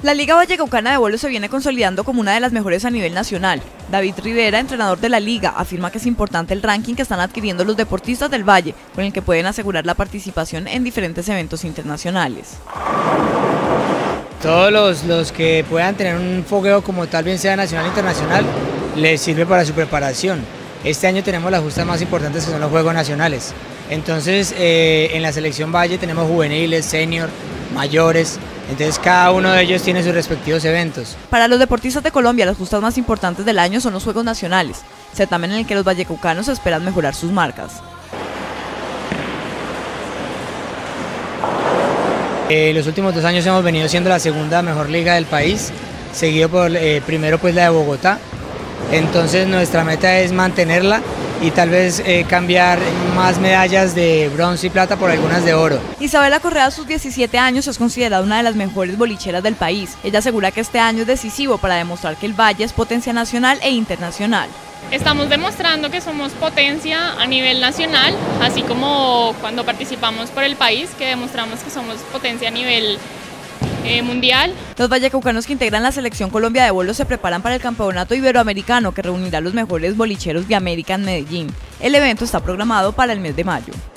La Liga Vallecaucana de Bolos se viene consolidando como una de las mejores a nivel nacional. David Rivera, entrenador de la liga, afirma que es importante el ranking que están adquiriendo los deportistas del Valle, con el que pueden asegurar la participación en diferentes eventos internacionales. Todos los que puedan tener un fogueo como tal, bien sea nacional o internacional, les sirve para su preparación. Este año tenemos las justas más importantes, que son los Juegos Nacionales. Entonces, en la selección Valle tenemos juveniles, senior, mayores. Entonces cada uno de ellos tiene sus respectivos eventos. Para los deportistas de Colombia, las justas más importantes del año son los Juegos Nacionales, certamen en el que los vallecaucanos esperan mejorar sus marcas. Los últimos 2 años hemos venido siendo la segunda mejor liga del país, seguido por primero pues la de Bogotá. Entonces nuestra meta es mantenerla y tal vez cambiar más medallas de bronce y plata por algunas de oro. Isabela Correa, a sus 17 años, es considerada una de las mejores bolicheras del país. Ella asegura que este año es decisivo para demostrar que el Valle es potencia nacional e internacional. Estamos demostrando que somos potencia a nivel nacional, así como cuando participamos por el país, que demostramos que somos potencia a nivel mundial. Los vallecaucanos que integran la selección Colombia de bolos se preparan para el campeonato iberoamericano que reunirá a los mejores bolicheros de América en Medellín. El evento está programado para el mes de mayo.